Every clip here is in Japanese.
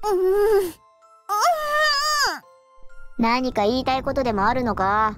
何か言いたいことでもあるのか？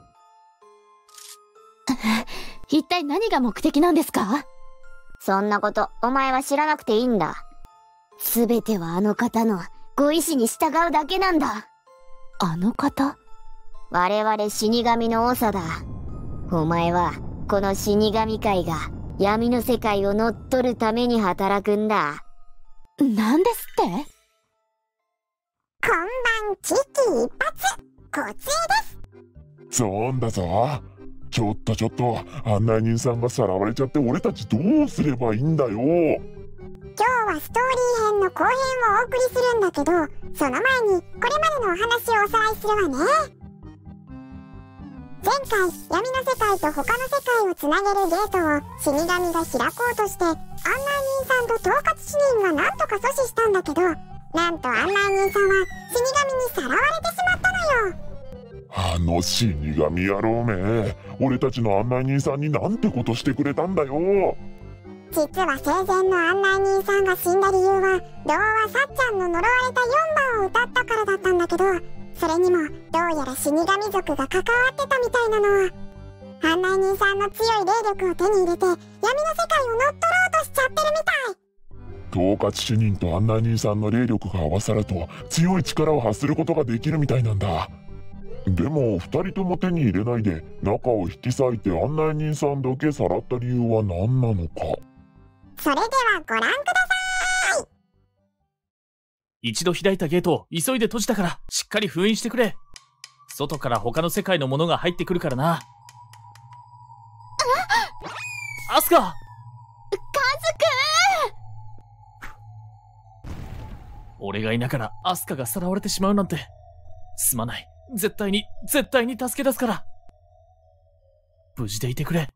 一体何が目的なんですか？ そんなことお前は知らなくていいんだ。すべてはあの方のご意志に従うだけなんだ。 あの方？ 我々死神の長だ。お前はこの死神界が闇の世界を乗っ取るために働くんだ。 なんですって？ 今晩危機一髪、こつえです。 そうだぞ。ちょっと案内人さんがさらわれちゃって俺たちどうすればいいんだよ。 今日はストーリー編の後編をお送りするんだけど、その前にこれまでのお話をおさらいするわね。前回闇の世界と他の世界をつなげるゲートを死神が開こうとして、案内人さんと統括主任がなんとか阻止したんだけど、なんと案内人さんは死神にさらわれてしまったのよ。 あの死神野郎め、俺たちの案内人さんになんてことしてくれたんだよ。 実は生前の案内人さんが死んだ理由は、童話さっちゃんの呪われた4番を歌ったからだったんだけど、それにもどうやら死神族が関わってたみたいなの。案内人さんの強い霊力を手に入れて闇の世界を乗っ取ろうとしちゃってるみたい。 統括主任と案内人さんの霊力が合わさると強い力を発することができるみたいなんだ。でも2人とも手に入れないで中を引き裂いて案内人さんだけさらった理由は何なのか。 それではご覧ください。 一度開いたゲートを急いで閉じたからしっかり封印してくれ。外から他の世界のものが入ってくるからな。アスカ！ カズくん！ 俺がいながらアスカがさらわれてしまうなんて。すまない。絶対に助け出すから。無事でいてくれ。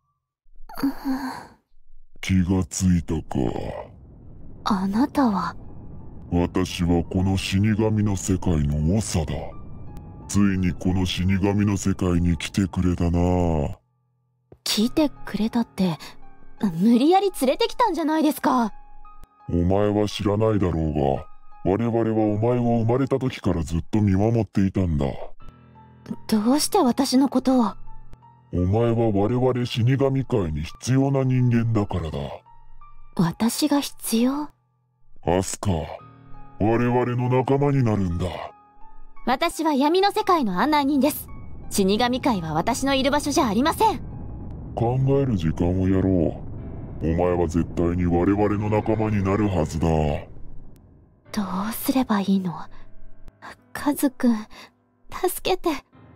気がついたか。 あなたは？ 私はこの死神の世界の長だ。ついにこの死神の世界に来てくれたな。 来てくれたって、無理やり連れてきたんじゃないですか。 お前は知らないだろうが、我々はお前を生まれた時からずっと見守っていたんだ。 どうして私のことを？ お前は我々死神界に必要な人間だからだ。 私が必要？ アスカ、我々の仲間になるんだ。 私は闇の世界の案内人です。死神界は私のいる場所じゃありません。 考える時間をやろう。お前は絶対に我々の仲間になるはずだ。 どうすればいいの？カズくん、助けて。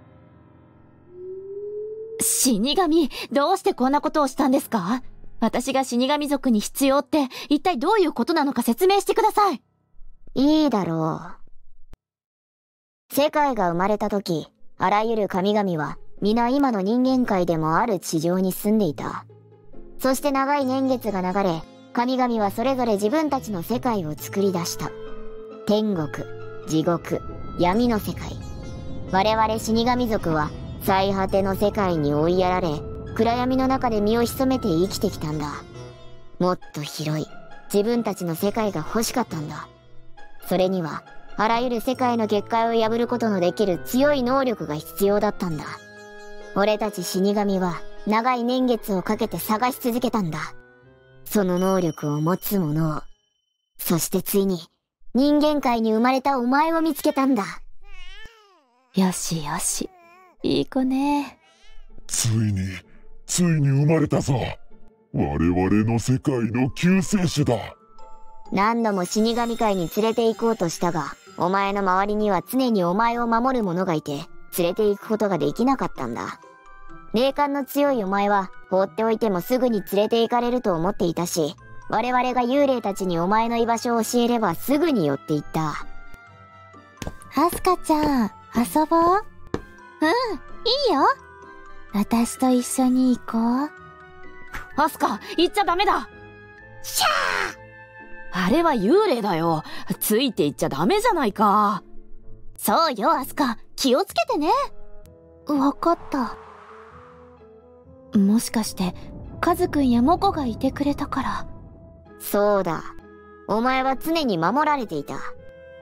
死神、どうしてこんなことをしたんですか？私が死神族に必要って一体どういうことなのか説明してください。 いいだろう。世界が生まれた時、あらゆる神々は皆今の人間界でもある地上に住んでいた。そして長い年月が流れ、神々はそれぞれ自分たちの世界を作り出した。天国、地獄、闇の世界。我々死神族は最果ての世界に追いやられ、暗闇の中で身を潜めて生きてきたんだ。もっと広い自分たちの世界が欲しかったんだ。それにはあらゆる世界の結界を破ることのできる強い能力が必要だったんだ。俺たち死神は長い年月をかけて探し続けたんだ。その能力を持つ者を。そしてついに人間界に生まれたお前を見つけたんだ。 よしよし、いい子ね。 ついに生まれたぞ。我々の世界の救世主だ。 何度も死神界に連れて行こうとしたが、お前の周りには常にお前を守る者がいて、連れて行くことができなかったんだ。霊感の強いお前は、放っておいてもすぐに連れて行かれると思っていたし、我々が幽霊たちにお前の居場所を教えればすぐに寄っていった。 アスカちゃん、遊ぼう？うん、いいよ。私と一緒に行こう。アスカ、行っちゃダメだ。 シャー！ あれは幽霊だよ。ついて行っちゃダメじゃないか。そうよ、アスカ。気をつけてね。わかった。もしかして、カズくんやモコがいてくれたから。 そうだ。お前は常に守られていた。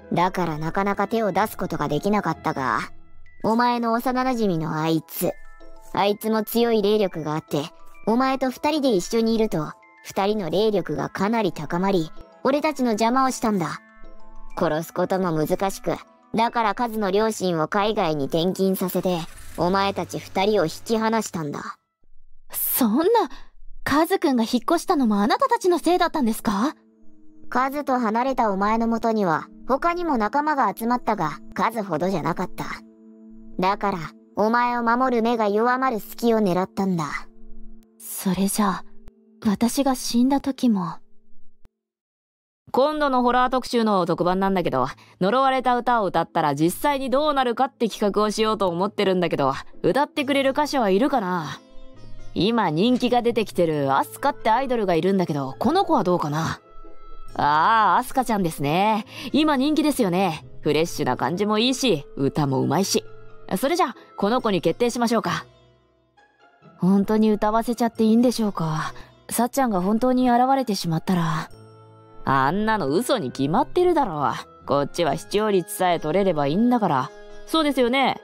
だからなかなか手を出すことができなかったが、お前の幼馴染のあいつも強い霊力があって、お前と二人で一緒にいると、二人の霊力がかなり高まり、俺たちの邪魔をしたんだ。殺すことも難しく、だからカズの両親を海外に転勤させて、お前たち二人を引き離したんだ。 そんな、カズくんが引っ越したのもあなたたちのせいだったんですか？ カズと離れたお前のもとには、他にも仲間が集まったが、数ほどじゃなかった。だから、お前を守る目が弱まる隙を狙ったんだ。 それじゃあ、私が死んだ時も。 今度のホラー特集の特番なんだけど、呪われた歌を歌ったら実際にどうなるかって企画をしようと思ってるんだけど、歌ってくれる歌手はいるかな？今人気が出てきてるアスカってアイドルがいるんだけど、この子はどうかな？ああ、アスカちゃんですね。今人気ですよね。フレッシュな感じもいいし、歌もうまいし。それじゃあ、この子に決定しましょうか。本当に歌わせちゃっていいんでしょうか。さっちゃんが本当に現れてしまったら。あんなの嘘に決まってるだろう。こっちは視聴率さえ取れればいいんだから。そうですよね。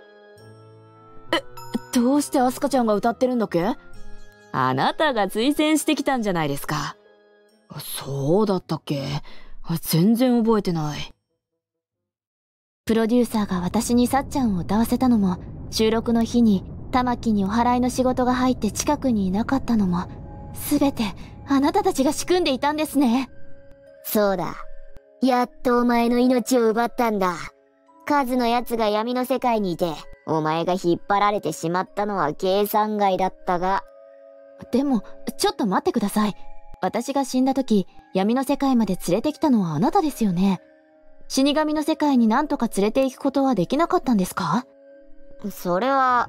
どうしてアスカちゃんが歌ってるんだっけ？あなたが推薦してきたんじゃないですか。そうだったっけ？全然覚えてない。 プロデューサーが私にさっちゃんを歌わせたのも、収録の日に玉木にお祓いの仕事が入って近くにいなかったのも、すべてあなたたちが仕組んでいたんですね。 そうだ。やっとお前の命を奪ったんだ。カズのやつが闇の世界にいて、お前が引っ張られてしまったのは計算外だったが。 でも、ちょっと待ってください。私が死んだ時、闇の世界まで連れてきたのはあなたですよね。死神の世界に何とか連れて行くことはできなかったんですか？ それは、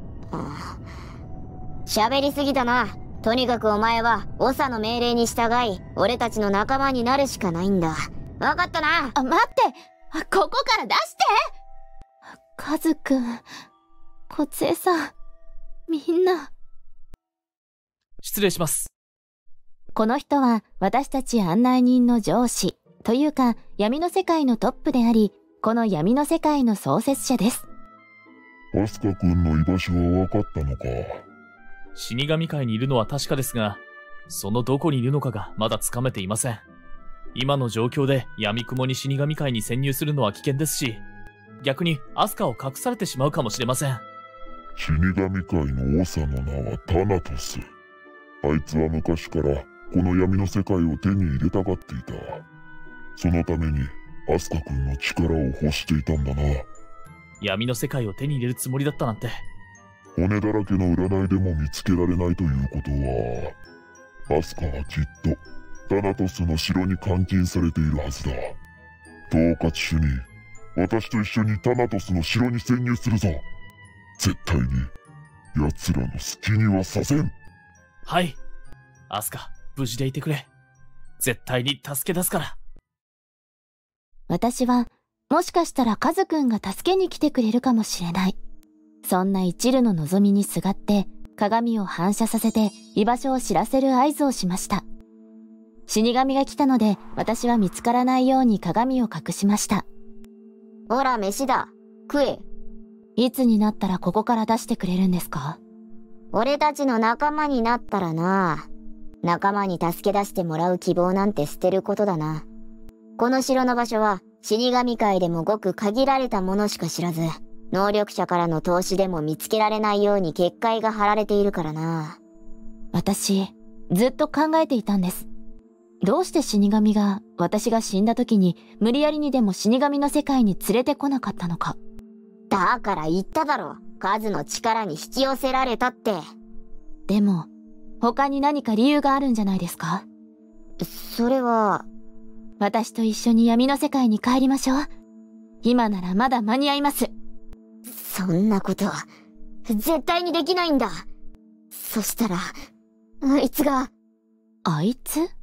喋りすぎだな。とにかくお前は、長の命令に従い、俺たちの仲間になるしかないんだ。わかったな。 待って、ここから出して。カズくん、コツエさん、みんな。 失礼します。 この人は私たち案内人の上司。というか、闇の世界のトップであり、この闇の世界の創設者です。 アスカ君の居場所は分かったのか？ 死神界にいるのは確かですが、そのどこにいるのかがまだつかめていません。今の状況で闇雲に死神界に潜入するのは危険ですし、逆にアスカを隠されてしまうかもしれません。 死神界の長の名はタナトス。あいつは昔からこの闇の世界を手に入れたがっていた。そのためにアスカ君の力を欲していたんだな。 闇の世界を手に入れるつもりだったなんて。 骨だらけの占いでも見つけられないということは、アスカはきっとタナトスの城に監禁されているはずだ。統括主任、私と一緒にタナトスの城に潜入するぞ。絶対に奴らの好きにはさせん。 はい。アスカ、無事でいてくれ。絶対に助け出すから。 私は、もしかしたらカズくんが助けに来てくれるかもしれない。そんな一縷の望みにすがって、鏡を反射させて居場所を知らせる合図をしました。死神が来たので、私は見つからないように鏡を隠しました。 ほら、飯だ。食え。 いつになったらここから出してくれるんですか？ 俺たちの仲間になったらな。仲間に助け出してもらう希望なんて捨てることだな。この城の場所は死神界でもごく限られたものしか知らず、能力者からの投資でも見つけられないように結界が張られているからな。 私、ずっと考えていたんです。どうして死神が私が死んだ時に無理やりにでも死神の世界に連れてこなかったのか。 だから言っただろ。数の力に引き寄せられたって。 でも、他に何か理由があるんじゃないですか？ それは、 私と一緒に闇の世界に帰りましょう。今ならまだ間に合います。 そんなことは、絶対にできないんだ。そしたら、あいつが。 あいつ？ 本当に案内人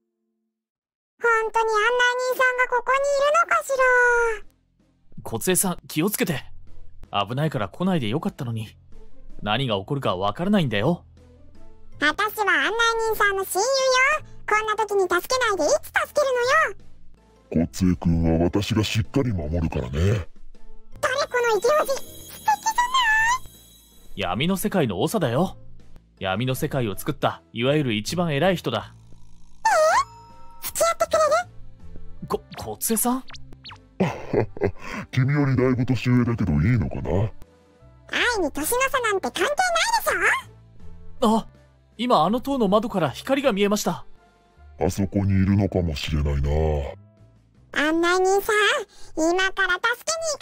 さんがここにいるのかしら。 コツエさん、気をつけて。危ないから来ないでよかったのに。何が起こるかわからないんだよ。 私は案内人さんの親友よ。こんな時に助けないでいつ助けるのよ。 コツエ君は私がしっかり守るからね。 誰このイケオジ、素敵じゃない？ 闇の世界の長だよ。闇の世界を作ったいわゆる一番偉い人だ。 付き合ってくれる？ コツエさん君よりだいぶ年上だけどいいのかな？ 愛に年の差なんて関係ないでしょ？ あ、今あの塔の窓から光が見えました。 あそこにいるのかもしれないな。 案内人さん、今から助けに行くからね。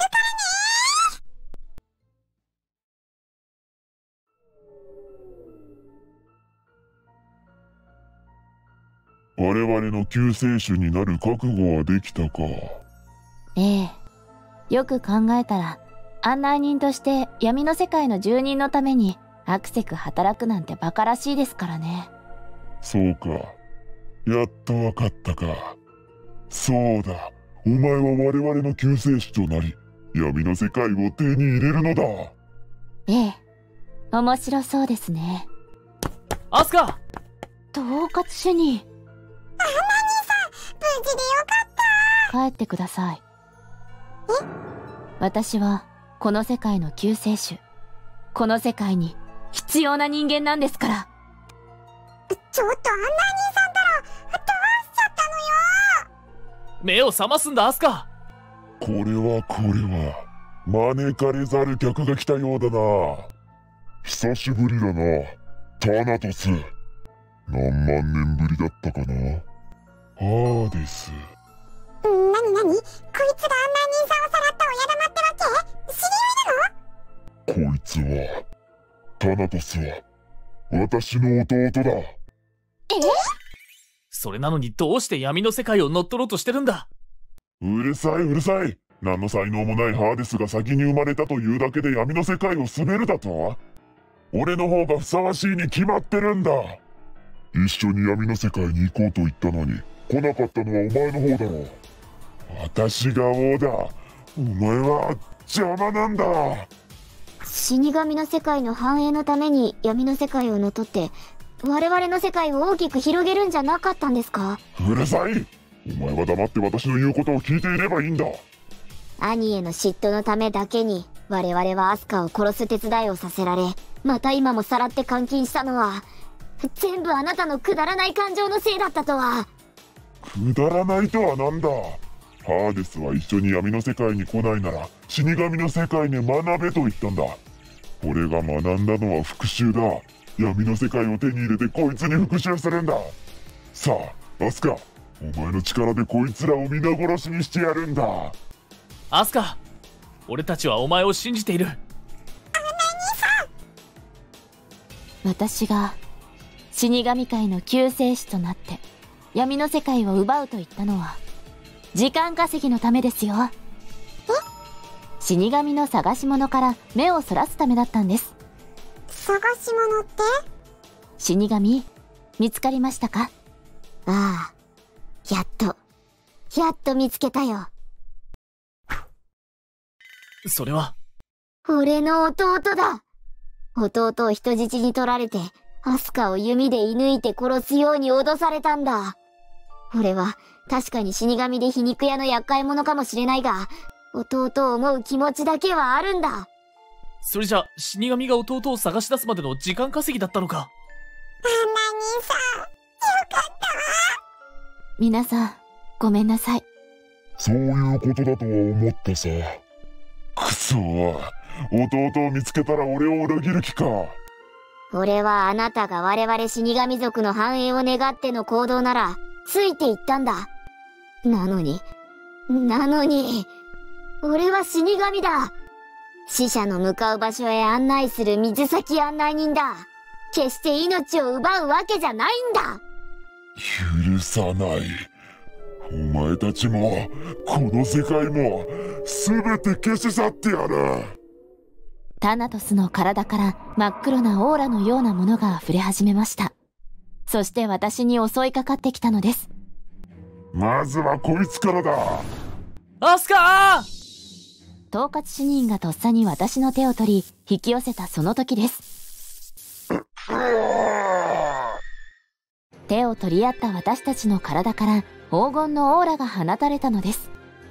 我々の救世主になる覚悟はできたか？ ええ。よく考えたら、案内人として闇の世界の住人のためにアクセク働くなんて馬鹿らしいですからね。 そうか。やっとわかったか。そうだ。お前は我々の救世主となり、闇の世界を手に入れるのだ。 ええ。面白そうですね。 アスカ！ 統括主任。 案内人さん、無事でよかった。 帰ってください。私はこの世界の救世主、この世界に必要な人間なんですから。 ちょっと案内人さんったらどうしちゃったのよ。 目を覚ますんだ、アスカ！ これは招かれざる客が来たようだな。久しぶりだな、タナトス。何万年ぶりだったかな。ハーデス。 なにこいつが案内人さんをさらった親玉ってわけ？知り合いなの？ こいつは、タナトスは私の弟だ。 それなのにどうして闇の世界を乗っ取ろうとしてるんだ？ うるさい。何の才能もないハーデスが先に生まれたというだけで闇の世界を滑るだと？俺の方がふさわしいに決まってるんだ。一緒に闇の世界に行こうと言ったのに来なかったのはお前の方だろう。私が王だ。お前は邪魔なんだ。 死神の世界の繁栄のために闇の世界を乗っ取って我々の世界を大きく広げるんじゃなかったんですか？ うるさい。お前は黙って私の言うことを聞いていればいいんだ。 兄への嫉妬のためだけに我々はアスカを殺す手伝いをさせられ、また今もさらって監禁したのは全部あなたのくだらない感情のせいだったとは。 くだらないとはなんだ。ハーデスは一緒に闇の世界に来ないなら死神の世界に学べと言ったんだ。俺が学んだのは復讐だ。闇の世界を手に入れてこいつに復讐するんだ。さあアスカ、お前の力でこいつらを皆殺しにしてやるんだ。 アスカ、俺たちはお前を信じている。 私が死神界の救世主となって闇の世界を奪うと言ったのは時間稼ぎのためですよ。死神の探し物から目をそらすためだったんです。 探し物って？ 死神見つかりましたか？ ああ、やっと見つけたよ。 それは俺の弟だ。弟を人質に取られてアスカを弓で射抜いて殺すように脅されたんだ。俺は確かに死神で皮肉屋の厄介者かもしれないが、弟を思う気持ちだけはあるんだ。 それじゃ死神が弟を探し出すまでの時間稼ぎだったのか？ 案内人さん、よかったわ。 皆さんごめんなさい。 そういうことだとは思ったさ。くそー、弟を見つけたら俺を裏切る気か。 俺はあなたが我々死神族の繁栄を願っての行動ならついていったんだ。なのに俺は死神だ。死者の向かう場所へ案内する水先案内人だ。決して命を奪うわけじゃないんだ。 許さない。お前たちもこの世界も全て消し去ってやる。 タナトスの体から真っ黒なオーラのようなものが溢れ始めました。そして私に襲いかかってきたのです。 まずはこいつからだ。 アスカー！ 統括主任がとっさに私の手を取り引き寄せたその時です。手を取り合った私たちの体から黄金のオーラが放たれたのです。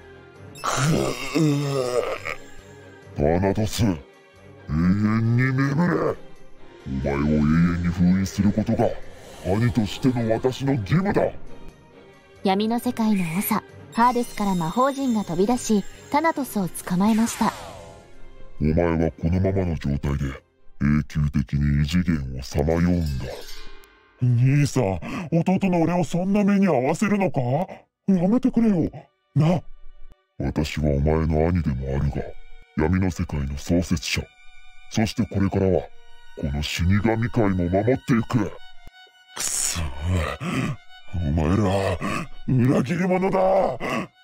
タナトス、永遠に眠れ。お前を永遠に封印することが兄としての私の義務だ。 闇の世界の長ハーデスから魔法陣が飛び出し、タナトスを捕まえました。 お前はこのままの状態で永久的に異次元をさまようんだ。兄さん、弟の俺をそんな目に遭わせるのか？やめてくれよな。私はお前の兄でもあるが、闇の世界の創設者、そしてこれからはこの死神界も守っていく。くそ、お前ら裏切り者だ。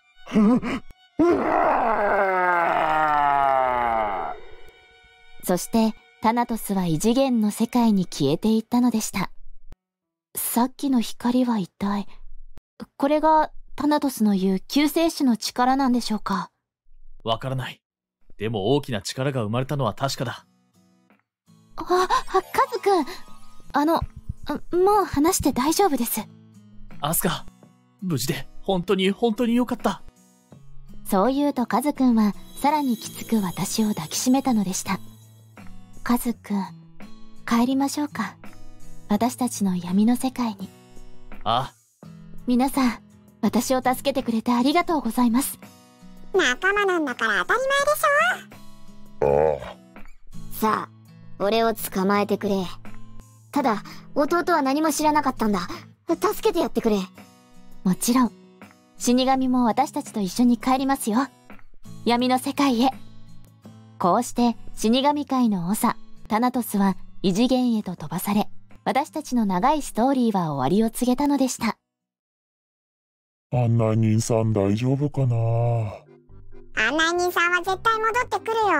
そしてタナトスは異次元の世界に消えていったのでした。さっきの光は一体、これがタナトスの言う救世主の力なんでしょうか？ わからない。でも大きな力が生まれたのは確かだ。 カズくん、もう話して大丈夫です。 アスカ、無事で本当に良かった。 そう言うとカズくんはさらにきつく私を抱きしめたのでした。カズくん、帰りましょうか。私たちの闇の世界に。 ああ。 皆さん、私を助けてくれてありがとうございます。 仲間なんだから当たり前でしょ。 ああ。 さあ、俺を捕まえてくれ。ただ、弟は何も知らなかったんだ。助けてやってくれ。 もちろん、死神も私たちと一緒に帰りますよ。闇の世界へ。こうして死神界の長タナトスは異次元へと飛ばされ、私たちの長いストーリーは終わりを告げたのでした。 案内人さん大丈夫かな。 案内人さんは絶対戻ってくるよ。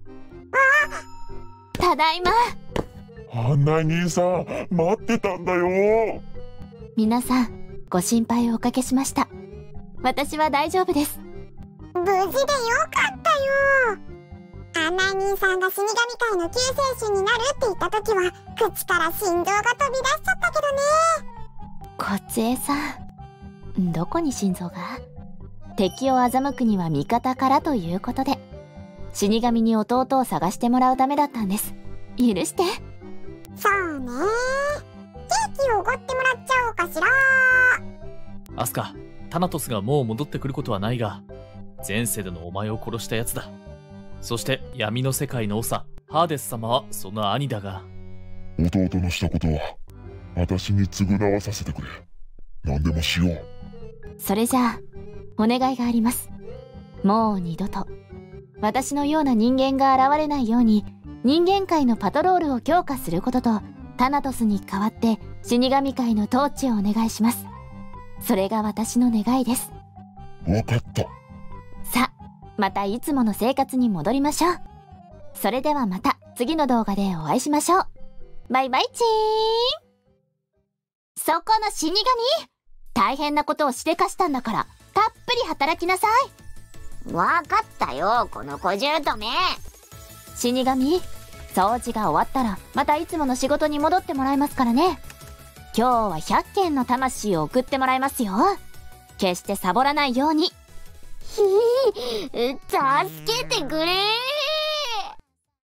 ただいま。 案内人さん待ってたんだよ。 皆さんご心配をおかけしました。私は大丈夫です。 無事でよかったよ。案内人さんが死神界の救世主になるって言った時は口から心臓が飛び出しちゃったけどね。 こつえさん、どこに心臓が？敵を欺くには味方からということで、死神に弟を探してもらうためだったんです。許して。 そうね。ケーキをおごってもらっちゃおうかしら。 アスカ、タナトスがもう戻ってくることはないが、前世でのお前を殺したやつだ。そして闇の世界の長ハーデス様はその兄だが、 弟のしたことは私に償わさせてくれ。何でもしよう。 それじゃあお願いがあります。もう二度と私のような人間が現れないように人間界のパトロールを強化することと、タナトスに代わって死神界の統治をお願いします。それが私の願いです。 わかった。 さあ、またいつもの生活に戻りましょう。それではまた次の動画でお会いしましょう。バイバイチーン。そこの死神、大変なことをしでかしたんだからたっぷり働きなさい。わかったよ、この小姑め。 死神、掃除が終わったらまたいつもの仕事に戻ってもらいますからね。今日は100件の魂を送ってもらいますよ。決してサボらないように。 助けてくれ。